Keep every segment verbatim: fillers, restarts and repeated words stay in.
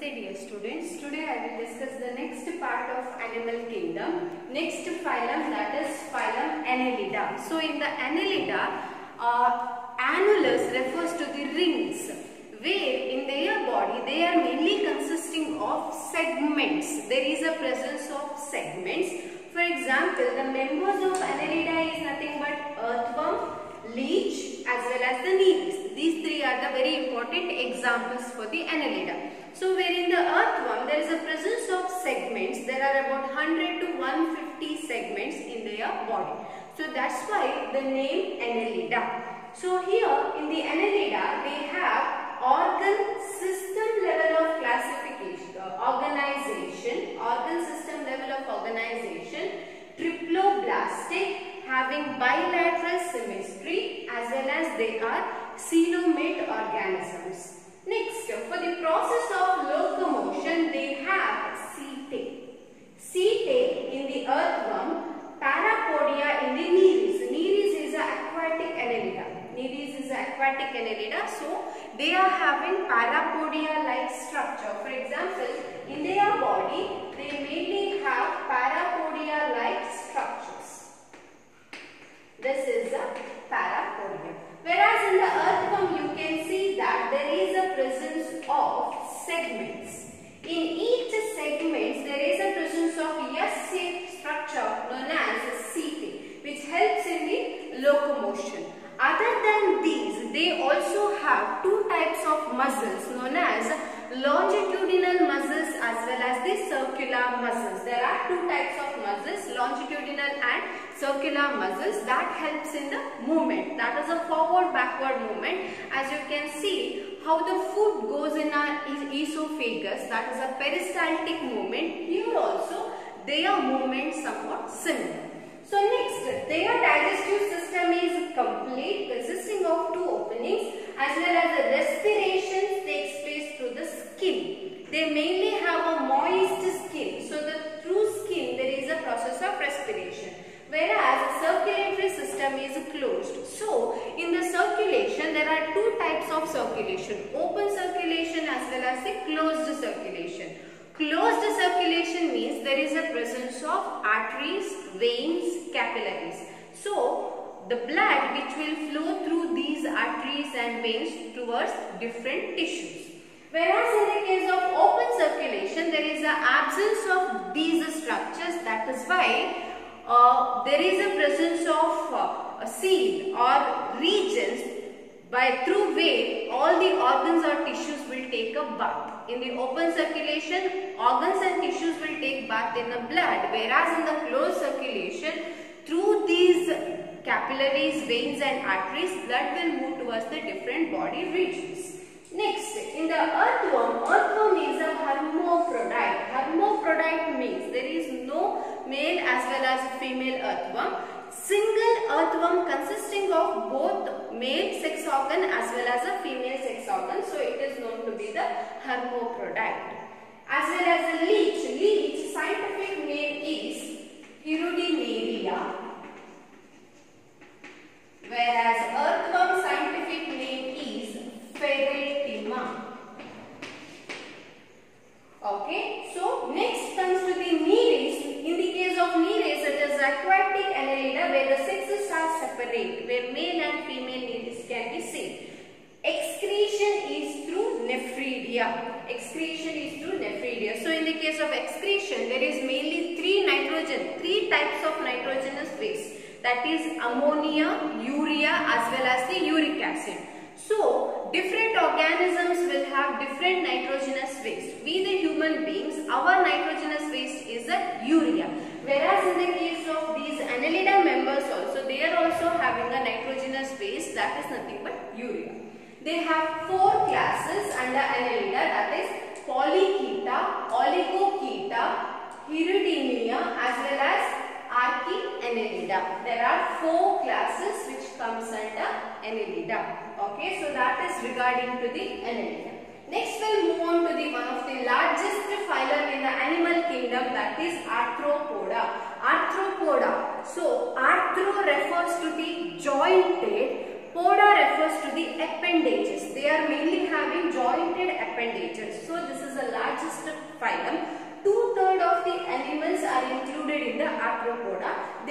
dear students. Today I will discuss the next part of animal kingdom. Next phylum, that is phylum Annelida. So in the Annelida, uh, annulus refers to the rings, where in their body they are mainly consisting of segments. There is a presence of segments. For example, the members of Annelida is nothing but earthworm, leech as well as the needles. These three are the very important examples for the Annelida. So where in the earthworm there is a presence of segments, there are about one hundred to one hundred fifty segments in their body. So that's why the name Annelida. So here in the Annelida they have organ system level of classification, uh, organization, organ system level of organization, triploblastic, having bilateral symmetry, as well as they are coelomate organisms. Next, for the process of locomotion, they have setae. Setae in the earthworm, parapodia in the nereis. Nereis is an aquatic Annelida. Nereis is an aquatic Annelida. So, they are having parapodia-like structure. For example, in their body, they mainly have parapodia-like structures. This is a parapodia. Whereas in the earthworm you can see that there is a presence of segments. In each segment there is a presence of S-shaped structure known as setae, which helps in the locomotion. Other than these, they also have two types of muscles known as longitudinal muscles as well as the circular muscles. There are two types of muscles, longitudinal and circular muscles, that helps in the movement. That is a forward backward movement. As you can see how the food goes in our esophagus, that is a peristaltic movement. Here also their movement somewhat similar. So next, their digestive system is complete, consisting of two openings, as well as the respiration takes place through the skin. They mainly have a moist skin, so the through skin there is a process of respiration. Whereas the circulatory system is closed. So in the circulation there are two types of circulation, open circulation as well as the closed circulation. Closed circulation means there is a presence of arteries, veins, capillaries. So the blood which will flow through these arteries and veins towards different tissues. Whereas in the case of open circulation there is an absence of these structures. That is why uh, there is a presence of uh, a seal or regions by through where all the organs or tissues will take a bath. In the open circulation, organs and tissues will take bath in the blood, whereas in the closed circulation, through these capillaries, veins and arteries, blood will move towards the different body regions. Next, in the earthworm, earthworm is a hermaphrodite. Hermaphrodite means there is no male as well as female earthworm. Single earthworm consisting of both male sex organ as well as a female sex organ. So it is known to be the hermaphrodite. As well as a leech. Leech scientific name is Hirudinaria. Whereas earthworm scientific name is Ferretima. Okay. So next comes to the nereis. In the case of nereis, it is aquatic Annelida where the sexes are separate, where male and female nereis can be seen. Excretion is through nephridia. Excretion is through nephridia. So in the case of excretion, there is mainly three nitrogen, three types of nitrogenous waste. That is ammonia, urea as well as the uric acid. So, different organisms will have different nitrogenous waste. We the human beings, our nitrogenous waste is a urea. Whereas in the case of these Annelida members also, they are also having a nitrogenous waste, that is nothing but urea. They have four classes under Annelida, that is Polychaeta, Oligochaeta, Hirudinea as well as Archaeannelida. There are four classes which comes under Annelida. Okay, so that is regarding to the Annelida. Next we'll move on to the one of the largest phylum in the animal kingdom, that is Arthropoda. Arthropoda. So arthro refers to the jointed, poda refers to the appendages. They are mainly having jointed appendages. So this is the largest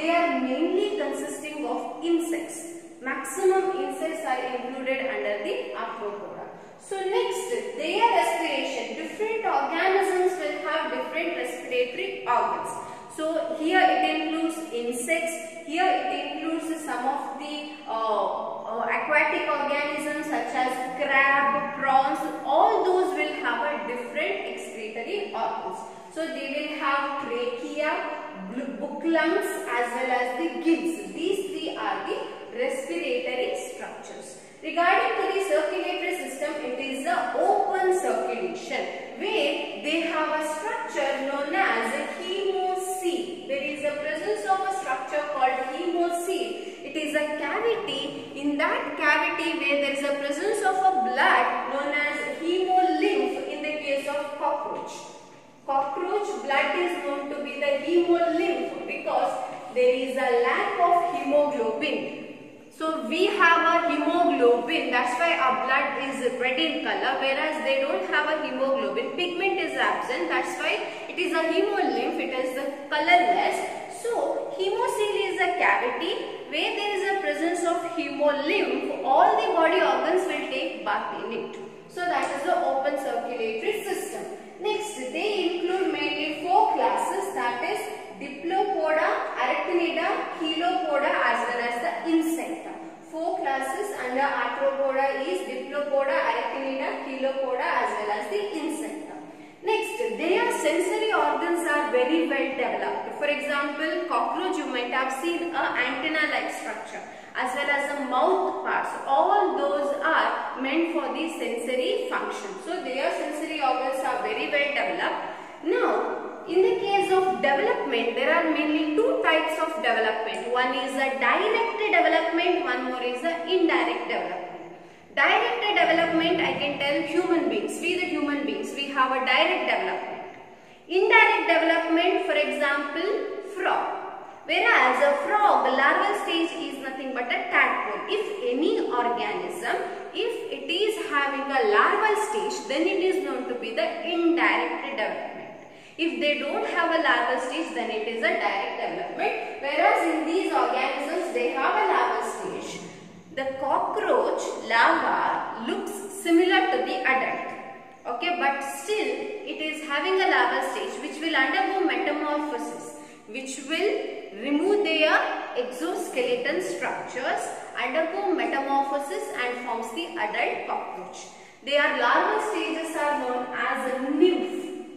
they are mainly consisting of insects. Maximum insects are included under the arthropoda. So next, their respiration. Different organisms will have different respiratory organs. So here it includes insects, here it includes some of the uh, uh, aquatic organisms such as crab, prawns, all those will have a different excretory organs. So they will have trachea, book lungs as well as the gills. These three are the respiratory structures. Regarding to the circulatory system, it is the open circulation where they have a structure known as a hemocoel. There is a presence of a structure called hemocoel. It is a cavity. In that cavity where there is a presence of a blood known as hemolymph in the case of cockroach. Cockroach blood is known to be the hemolymph because there is a lack of hemoglobin. So we have a hemoglobin, that's why our blood is red in color, whereas they don't have a hemoglobin. Pigment is absent, that's why it is a hemolymph, it is the colorless. So hemocoel is a cavity where there is a presence of hemolymph. All the body organs will take bath in it. So that is the open circulatory system. Next, they include mainly four classes, that is Diplopoda, Arachnida, Chelopoda as well as the insecta. Four classes under Arthropoda is Diplopoda, Arachnida, Chelopoda as well as the insecta. Next, their sensory organs are very well developed. For example, cockroach, you might have seen a antenna-like structure as well as the mouth parts. All those are meant for the sensory function. So their sensory organs are very well developed. Now, in the case of development, there are mainly two types of development. One is a direct development, one more is a indirect development. Direct development, I can tell human beings, we the human beings, we have a direct development. Indirect development, for example, frog. Whereas a frog, the larval stage is nothing but a tadpole. If any organism, if it is having a larval stage, then it is known to be the indirect development. If they don't have a larval stage, then it is a direct development. Whereas in these organisms, they have a larval stage. The cockroach larva looks similar to the adult. Okay, but still it is having a larval stage which will undergo metamorphosis, which will remove their exoskeleton structures, undergo metamorphosis and forms the adult cockroach. Their larval stages are known as a nymph.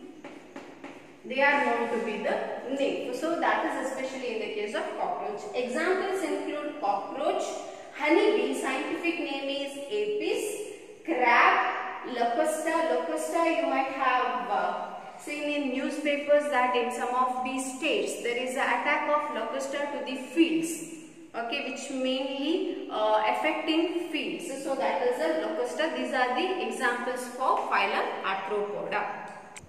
They are known to be the nymph. So that is especially in the case of cockroach. Examples include cockroach, honeybee, scientific name is Apis, crab, locusta. Locusta you might have uh, seen in newspapers that in some of these states there is an attack of locusta to the fields. Okay, which mainly uh, affecting fields. So that is a locusta. These are the examples for phylum Arthropoda.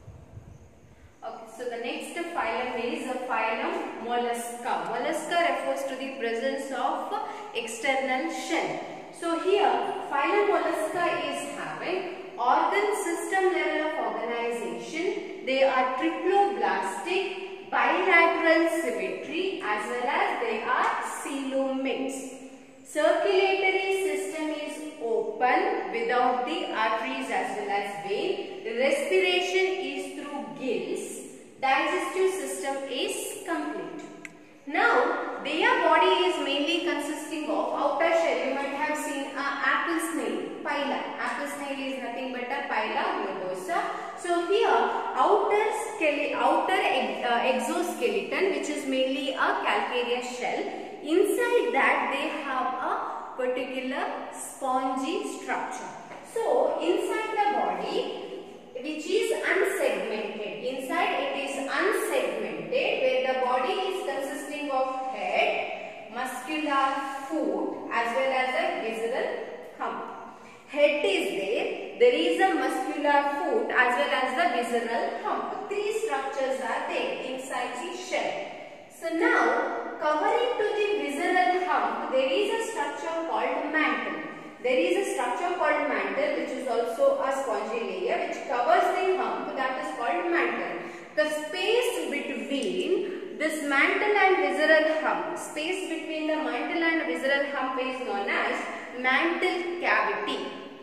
Okay, so the next phylum is a phylum Mollusca. Mollusca refers to the presence of external shell. So here phylum Mollusca is having organ system level of organization. They are triploblastic, bilateral symmetry as well as they are coelomates. Circulatory system is open without the arteries as well as vein. Respiration is through gills. Digestive system is complete. Now, their body is mainly consisting of outer shell. You might have seen a apple snail, pila. Apple snail is nothing but a pila globosa. So here, outer skele outer ex uh, exoskeleton, which is mainly a calcareous shell. Inside that, they have a particular spongy structure. So, inside the body, which is unsegmented. Inside it is unsegmented, where the body is consisting of head, muscular foot as well as a visceral hump. Head is there, there is a muscular foot as well as the visceral hump. Three structures are there inside the shell. So now, covering to the visceral hump, there is a structure called mantle. There is a structure called mantle which is also a spongy layer which covers the hump, that is called mantle. The space between this mantle mantle and visceral hump. Space between the mantle and visceral hump is known as mantle cavity.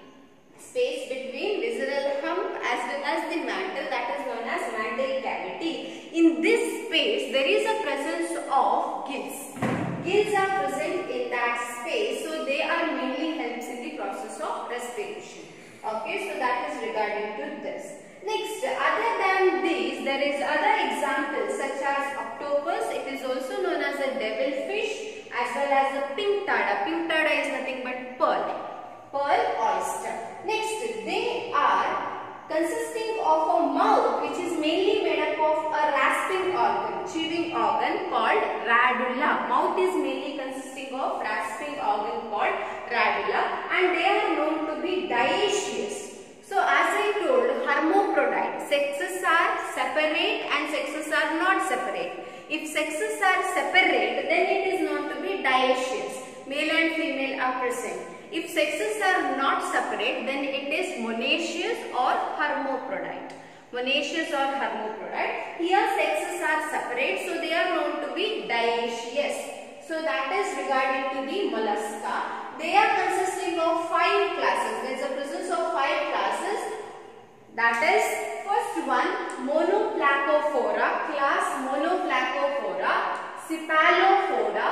Space between visceral hump as well as the mantle, that is known as mantle cavity. In this space there is a presence of gills. Gills are present in that space, so they are mainly helps in the process of respiration. Okay, so that is regarding to this. Next, other than these, there is other examples such as octopus. It is also known as a devilfish, as well as a pink tada. Pink tada is nothing but pearl. Pearl oyster. Next, they are consisting of a mouth which is mainly made up of a rasping organ, chewing organ called radula. Mouth is mainly consisting of rasping organ called radula, and they are known to be dioecious. So as I told, hermaphrodite, sexes are separate and sexes are not separate. If sexes are separate, then it is known to be dioecious. Male and female are present. If sexes are not separate, then it is monoecious or hermaphrodite. Monoecious or hermaphrodite. Here sexes are separate, so they are known to be dioecious. So that is regarding to the mollusca. They are consisting of five classes. There is a presence of five classes. That is, first one, Monoplacophora, class Monoplacophora, Cephalopoda,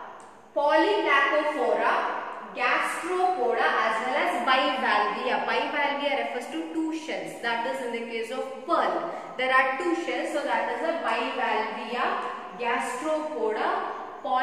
Polyplacophora, Gastropoda, as well as Bivalvia. Bivalvia refers to two shells. That is in the case of pearl. There are two shells, so that is a Bivalvia, Gastropoda,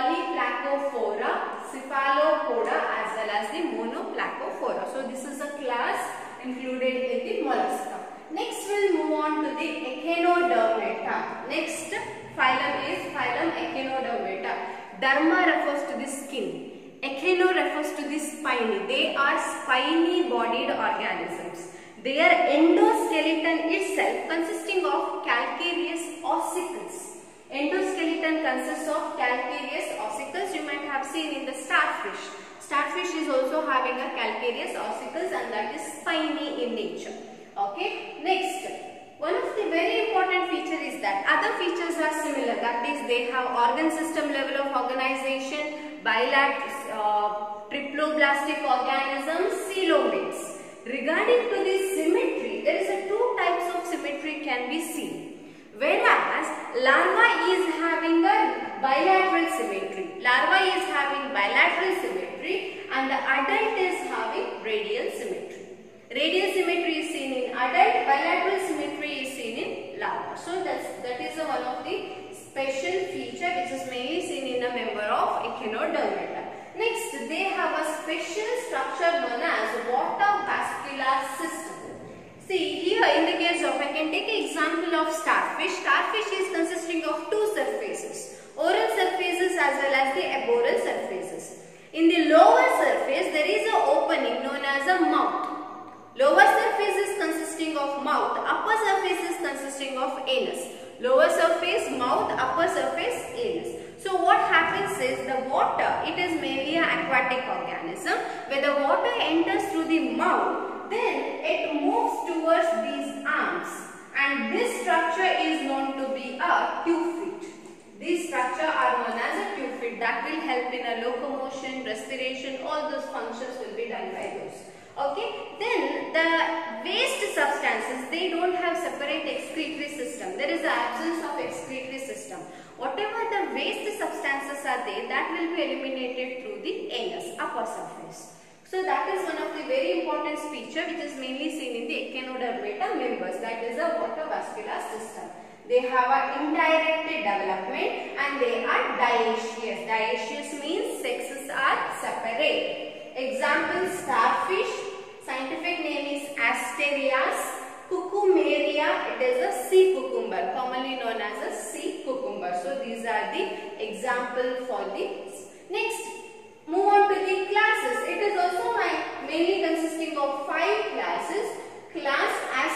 Polyplacophora, Cephalopoda, as well as the Monoplacophora. So this is a class included in the mollusca. Next we'll move on to the Echinodermata. Next phylum is phylum Echinodermata. Derma refers to the skin. Echino refers to the spiny. They are spiny bodied organisms. Their endoskeleton itself consisting of calcareous ossicles. Endoskeleton consists of calcareous ossicles. You might have seen in the starfish. Starfish is also having a calcareous ossicles, and that is spiny in nature. Okay. Next, one of the very important feature is that other features are similar. That is, they have organ system level of organization, bilateral, uh, triploblastic organisms, coelomates. Regarding to the symmetry, there is a two types of symmetry can be seen. Whereas larva is having a bilateral symmetry. Larva is having bilateral symmetry and the adult is having radial symmetry. Radial symmetry is seen in adult, bilateral symmetry is seen in larva. So that's, that is a, one of the special feature which is mainly seen in a member of Echinodermata. Next, they have a special structure known as water vascular system. See, here in the case of, I can take an example of starfish. Starfish is consisting of two surfaces, oral surfaces as well as the aboral surfaces. In the lower surface, there is an opening known as a mouth. Lower surface is consisting of mouth, upper surface is consisting of anus. Lower surface, mouth, upper surface, anus. So what happens is the water, it is mainly an aquatic organism. When the water enters through the mouth, then it moves towards these arms, and this structure is known to be a tube feet. These structure are known as a tube feet that will help in a locomotion, respiration, all those functions will be done by those. Okay, then the waste substances, they don't have separate excretory system. There is an absence of excretory system. Whatever the waste substances are there, that will be eliminated through the anus, upper surface. So that is one of the very important feature which is mainly seen in the Echinodermata members, that is a water vascular system. They have an indirect development and they are dioecious. Dioecious means sexes are separate. Example, starfish, scientific name is Asterias. Cucumaria, it is a sea cucumber, commonly known as a sea cucumber. So these are the example for this. Next, move on to the classes. It is also mainly consisting of five classes. Class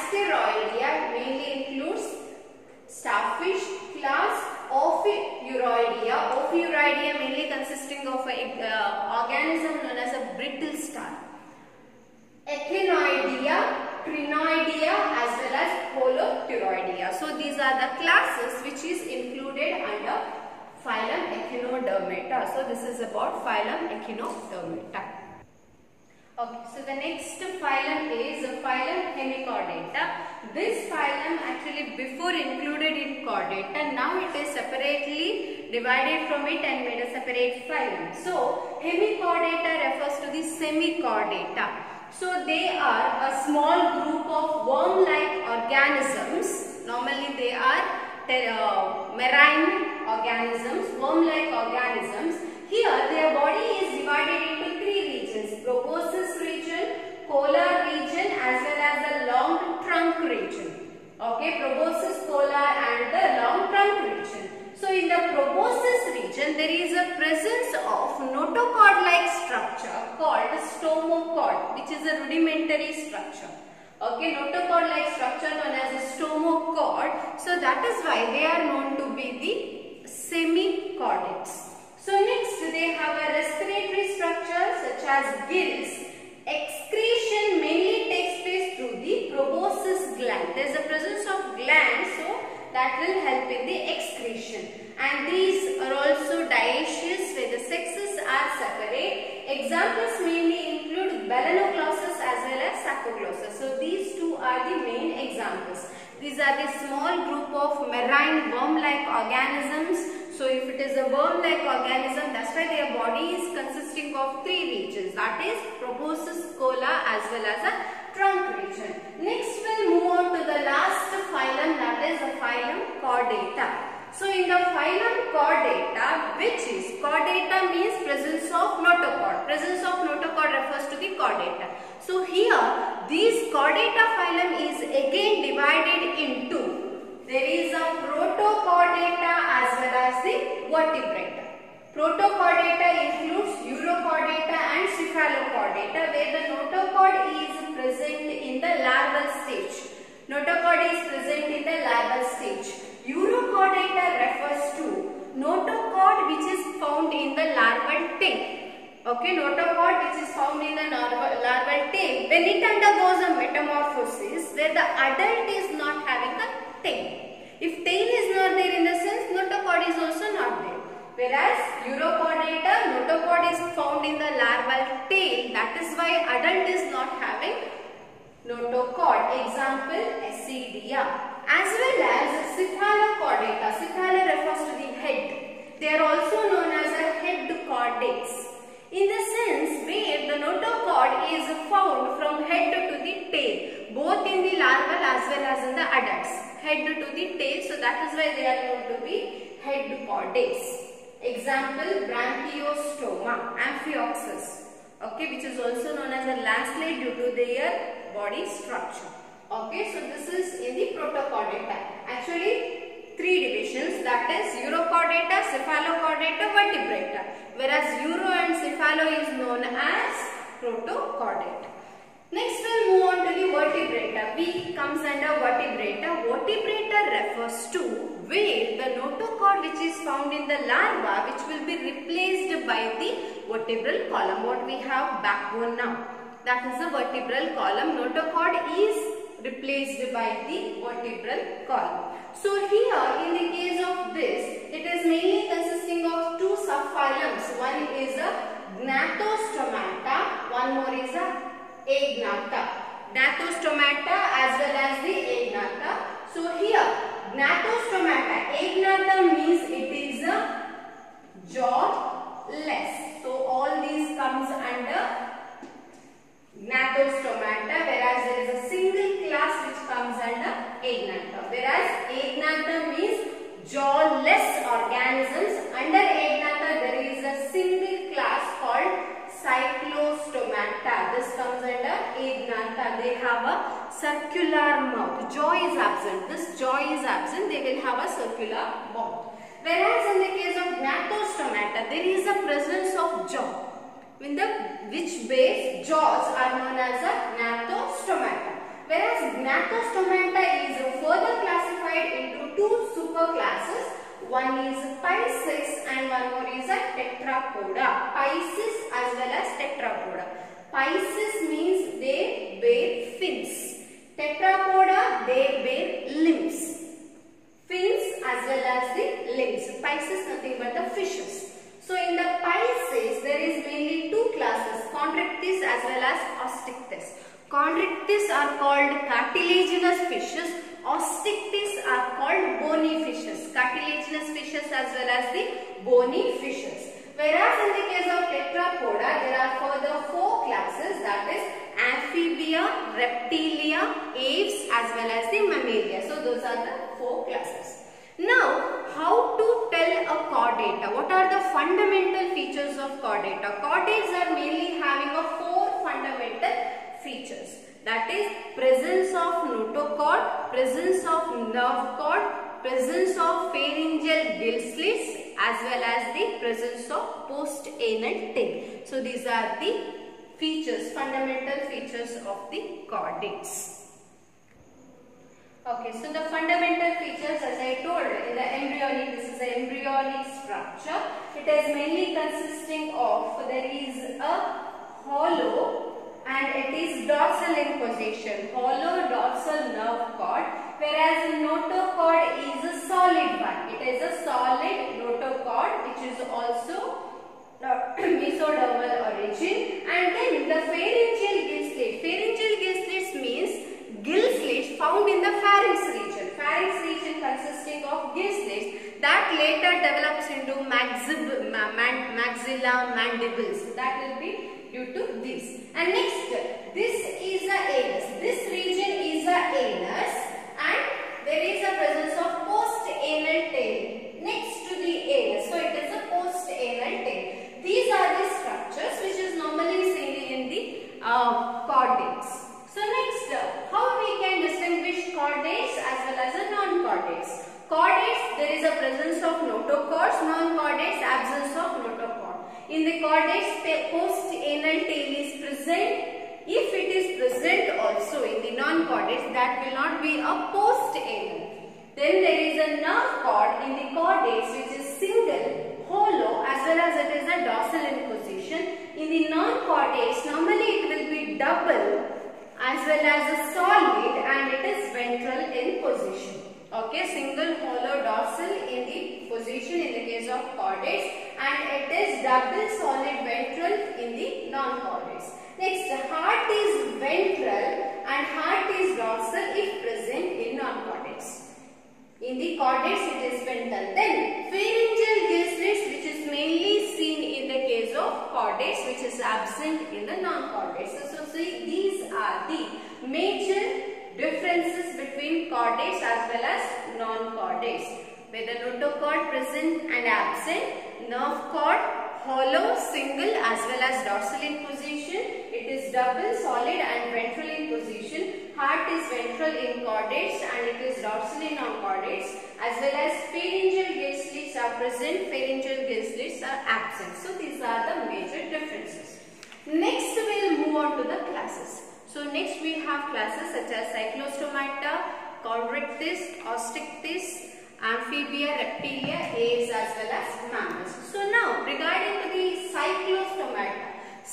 Asteroidea mainly includes starfish. Class Ophiuroidea. Ophiuroidea mainly consisting of an uh, organism known as a brittle star. Echinoidea, Crinoidea, as well as Holothuroidea. So these are the classes which is included under phylum Echinodermata. So this is about phylum Echinodermata. Okay, so the next phylum is phylum Hemichordata. This phylum actually before included in Chordata, now it is separately divided from it and made a separate phylum. So Hemichordata refers to the semichordata. So they are a small group of worm-like organisms. Normally they are uh, marine organisms, worm-like organisms. Here their body is divided into three regions: proboscis region, colar region, as well as the long trunk region. Okay, proboscis, colar and the long trunk region. So in the proboscis region there is a presence of notochord-like structure called stomochord, which is a rudimentary structure. Okay, notochord-like structure known as a stomochord. So that is why they are known to be the semichordates. So next they have a respiratory structure such as gills. Excretion mainly takes place through the proboscis gland. There is a presence of gland, so that will help in the excretion. And these are also dioecious, where the sexes are separate. Examples mainly include Balanoglossus as well as Sacoglossus. So these two are the main examples. These are the small group of marine worm-like organisms. So if it is a worm-like organism, that's why their body is consisting of three regions, that is proboscis, cola as well as a trunk region. Next we'll move on to the last phylum, that is the phylum Chordata. So in the phylum Chordata, which is Chordata means presence of notochord. Presence of notochord refers to the Chordata. So here this Chordata phylum is again divided into, there is a Protochordata as well as the Vertebrata. Protochordata includes Urochordata and Cephalochordata, where the notochord is present in the larval stage. Notochord is present in the larval stage. Urochordata refers to notochord which is found in the larval tail. Okay, notochord which is found in the larval tail. When it undergoes a metamorphosis, where the adult is not having a tail. If tail is not there in the sense, notochord is also not there. Whereas Urochordata, notochord is found in the larval tail. That is why adult is not having notochord. Example, Ascidia. As well as Cephalochordata. Cephala refers to the head. They are also known as a head chordates. In the sense where the notochord is found from head to the tail, both in the larval as well as in the adults. Head to the tail, so that is why they are known to be head chordates. Example, Branchiostoma, Amphioxus, okay, which is also known as a lancelet due to their body structure. Okay, so this is in the Protochordata. Actually, three divisions, that is Urochordata, Cephalochordata, Vertebrata. Whereas Uro and Cephalo is known as Protochordata. Next we'll move on to the Vertebrata. V comes under Vertebrata. Vertebrata refers to where the notochord which is found in the larva, which will be replaced by the vertebral column. What we have backbone now, that is the vertebral column. Notochord is replaced by the vertebral column. So here in the case of this, it is mainly consisting of two subphylums. One is a Gnathostomata, one more is a Agnatha. Gnathostomata as well as the Agnatha. So here Gnathostomata, Agnatha means it is a jawless. So all these comes under Gnathostomata, whereas there is a single class which comes under Agnatha. Whereas Agnatha means jawless organisms. Under Agnatha there is a single class called Cyclostomata. This comes under Agnatha. They have a circular mouth. Jaw is absent. This jaw is absent. They will have a circular mouth. Whereas in the case of Gnathostomata, there is a presence of jaw. In the which base jaws are known as a Gnathostomata. Whereas Gnathostomata is further classified into two superclasses. One is Pisces and one more is a Tetrapoda. Pisces as well as Tetrapoda. Pisces means they bear fins. Tetrapoda, they bear limbs. Fins as well as the limbs. Pice is nothing but the fishes. So in the Pisces, there is mainly two classes, Chondrichthyes as well as Osteichthyes. Chondrichthyes are called cartilaginous fishes. Osteichthyes are called bony fishes. Cartilaginous fishes as well as the bony fishes. Whereas in the case of Tetrapoda, there are further four classes, that is Amphibia, Reptilia, Aves as well as the Mammalia. So those are the four classes. Now, how to tell a chordata? What are the fundamental features of chordata? Chordates are mainly having a four fundamental features. That is presence of notochord, presence of nerve cord, presence of pharyngeal gill slits as well as the presence of post-anal tail. So these are the features, fundamental features of the chordates. Okay, so the fundamental features, as I told, in the embryonic, this is the embryonic structure. It is mainly consisting of, there is a hollow and it is dorsal in position, hollow dorsal nerve cord, whereas the notochord is a solid one. It is a solid notochord which is also uh, mesodermal origin, and then the pharyngeal gill slit. Pharyngeal gill slits means gill slits found in the pharynx region. Pharynx region consisting of gill slits that later develops into maxib, ma, man, maxilla mandibles. That will be due to this. And next, this is the anus. This region is the anus and there is a presence of post-anal tail next to the anus. So it is a post-anal tail. These are the structures which is normally seen in the uh, chordates. So next, uh, how we can distinguish chordates as well as a non-chordates. Chordates, there is a presence of notochords, non-chordates, absence of notochord. In the chordates, post-anal tail is present. If it is present also in the non-chordates, that will not be a post-anal. Then there is a nerve cord in the chordates which is single, hollow as well as it is a dorsal in position. In the non-chordates, normally it will be double as well as a solid and it is ventral in position. Okay, single, hollow, dorsal in the position in the case of chordates and it is double, solid, ventral in the non-chordates. Next, heart is ventral and heart is dorsal if present in non-chordates. In the chordates it is ventral. Then pharyngeal gill slits which is mainly seen in the case of chordates which is absent in the non-chordates. So, so see, these are the major differences between chordates as well as non-chordates. Where the notochord present and absent, nerve cord hollow, single as well as dorsal in position. It is double, solid and ventral in position. Heart is ventral in chordates and it is dorsal in non-chordates. As well as pharyngeal gill slits are present, pharyngeal gill slits are absent. So these are the major differences. Next we will move on to the classes. So next we have classes such as Cyclostomata, Chondrichthyes, Osteichthyes, Amphibia, Reptilia, Aves as well as mammals. So now regarding to the Cyclostomata,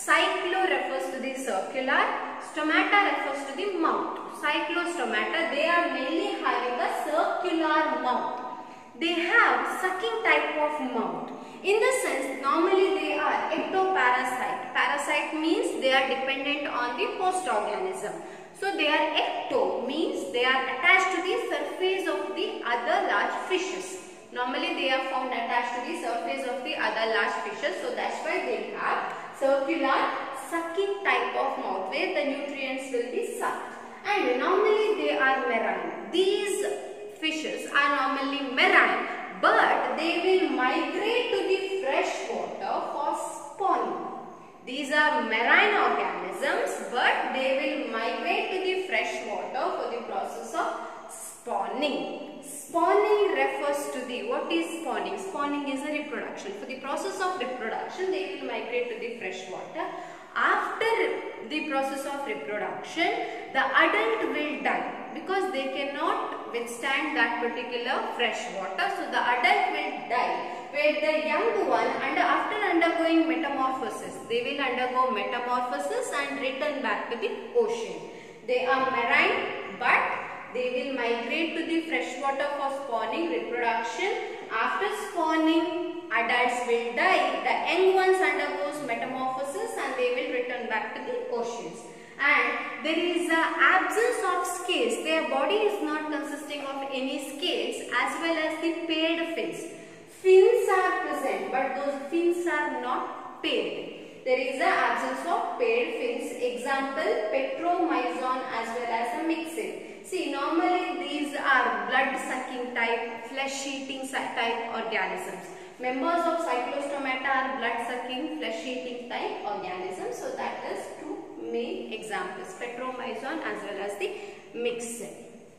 cyclo refers to the circular, stomata refers to the mouth. Cyclostomata, they are mainly having a circular mouth. They have sucking type of mouth. In the sense, normally they are ectoparasite. Parasite means they are dependent on the host organism. So they are ecto means they are attached to the surface of the other large fishes. Normally they are found attached to the surface of the other large fishes. So that's why they have circular sucking type of mouth where the nutrients will be sucked. And normally they are marine. These fishes are normally marine, but they will migrate to the fresh water for spawning. These are marine organisms, but they will migrate to the fresh water for the process of spawning. Spawning refers to the, what is spawning? Spawning is a reproduction. For the process of reproduction, they will migrate to the fresh water. After the process of reproduction, the adult will die because they cannot withstand that particular fresh water. So the adult will die, where the young one, and after undergoing metamorphosis, they will undergo metamorphosis and return back to the ocean. They are marine, but they will migrate to the freshwater for spawning, reproduction. After spawning, adults will die. The young ones undergoes metamorphosis and they will return back to the oceans. And there is an absence of scales. Their body is not consisting of any scales, as well as the paired fins. Fins are present, but those fins are not paired. There is an absence of paired fins. Example, Petromyzon as well as a Myxin. See, normally these are blood-sucking type, flesh-eating type organisms. Members of Cyclostomata are blood-sucking, flesh-eating type organisms. So that is two main examples, Petromyzon as well as the Myxin.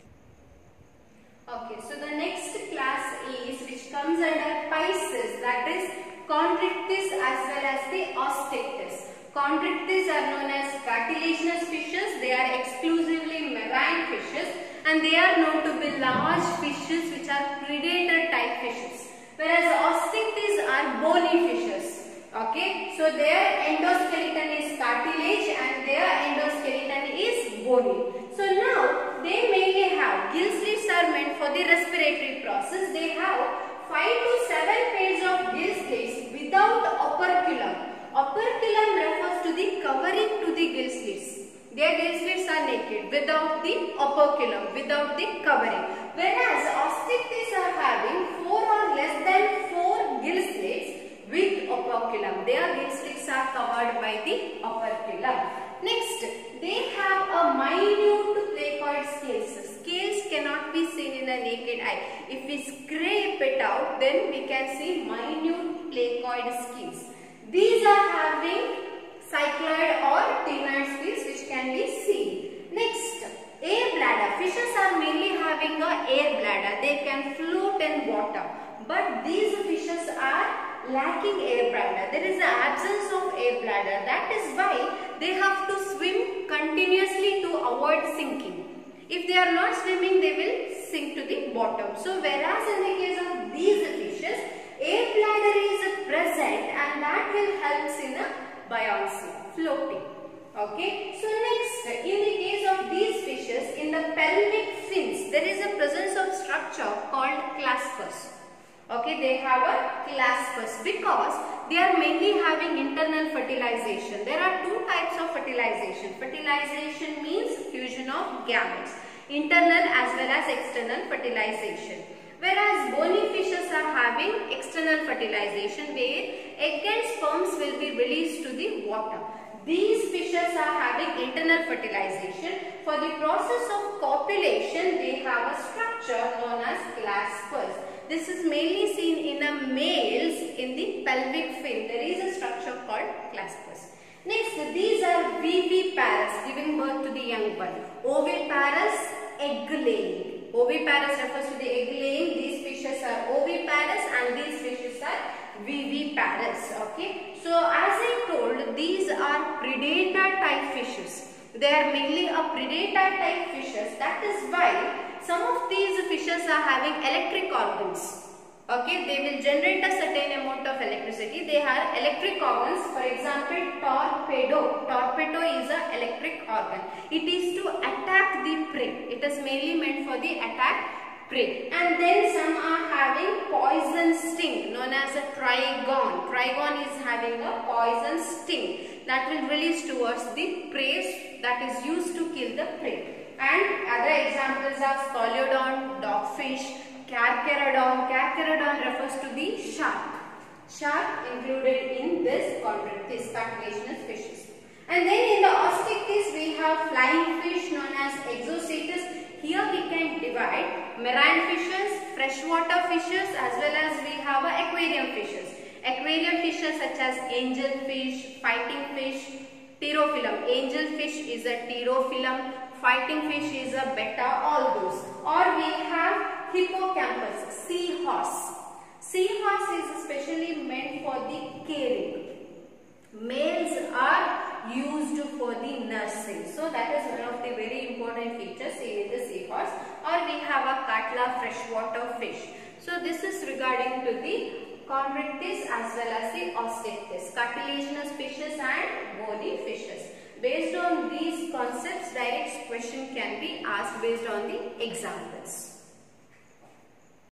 Okay, so the next class is, which comes under Pisces, that is Chondrichthyes as well as the Osteichthyes. Chondrichthyes are known as cartilaginous fishes. They are exclusively marine fishes and they are known to be large fishes which are predator type fishes. Whereas Osteichthyes are bony fishes. Okay, so their endoskeleton is cartilage and their endoskeleton is bony. So now they mainly have gill slits are meant for the respiratory process. They have five to seven pairs of gill slits without operculum. Operculum refers to the covering to the gill slits. Their gill slits are naked without the operculum, without the covering. Whereas Osteichthyes are having four or less than four gill slits with operculum. Their gill slits are covered by the operculum. Next, they have a minute placoid scales. Scales cannot be seen in the naked eye. If we scrape it out, then we can see minute placoid scales. These are having cycloid or ctenoid scales which can be seen. Next, air bladder. Fishes are mainly having a air bladder. They can float in water. But these fishes are lacking air bladder. There is an absence of air bladder. That is why they have to swim continuously to avoid sinking. If they are not swimming, they will sink to the bottom. So whereas in the case of these fishes, air bladder is present and that will help in a buoyancy, floating. Okay. So next, in the case of these fishes, in the pelvic fins, there is a presence of structure called claspers. Okay, they have a claspers because they are mainly having internal fertilization. There are two types of fertilization. Fertilization means fusion of gametes, internal as well as external fertilization. Whereas bony fishes are having external fertilization where egg and sperms will be released to the water. These fishes are having internal fertilization. For the process of copulation, they have a structure known as claspers. This is mainly seen in the males in the pelvic fin. There is a structure called claspers. Next, these are viviparous, giving birth to the young bud. Oviparous, egg laying. Oviparous refers to the egg laying. These fishes are oviparous and these fishes are viviparous. Okay. So as I told, these are predator type fishes. They are mainly a predator type fishes. That is why some of these fishes are having electric organs. Okay, they will generate a certain amount of electricity. They have electric organs. For example, torpedo. Torpedo is an electric organ. It is to attack the prey. It is mainly meant for the attack prey. And then some are having poison sting known as a trigon. Trigon is having a poison sting that will release towards the prey that is used to kill the prey. And other examples are Scoliodon, dogfish, Carcharodon. Carcharodon refers to the shark. Shark included in this Chondrichthyes, cartilaginous fishes. And then in the Osteichthyes we have flying fish known as Exocetus. Here we can divide marine fishes, freshwater fishes as well as we have aquarium fishes. Aquarium fishes such as angelfish, fighting fish, pterophyllum. Angelfish is a pterophyllum. Fighting fish is a betta, all those. Or we have hippocampus, seahorse. Seahorse is especially meant for the caring. Males are used for the nursing. So that is one of the very important features seen in the seahorse. Or we have a Catla freshwater fish. So this is regarding to the Chondrichthyes as well as the Osteichthyes, cartilaginous fishes and bony fishes. Based on these concepts, direct question can be asked based on the examples.